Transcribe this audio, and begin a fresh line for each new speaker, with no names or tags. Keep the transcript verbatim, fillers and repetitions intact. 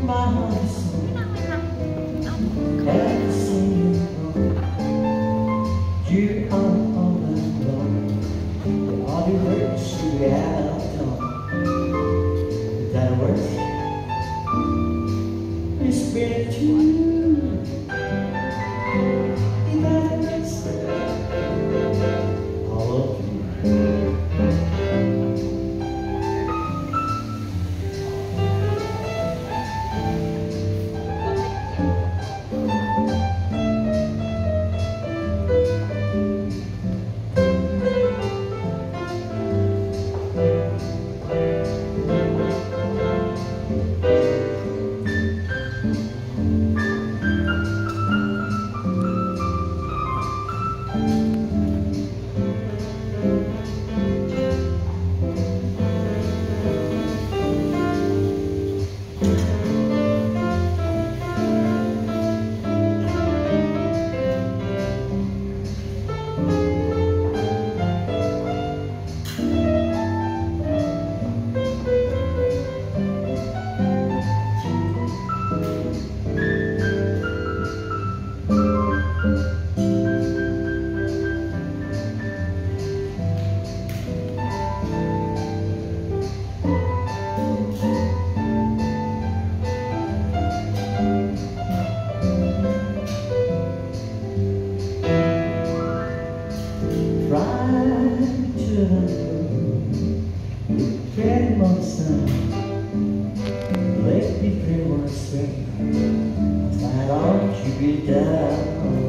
my heart is sore. Can't see you wrong. You are all alone. All the words you have done. That words is better to you. Pretty more sun, let me feel more spring. Why don't you be down?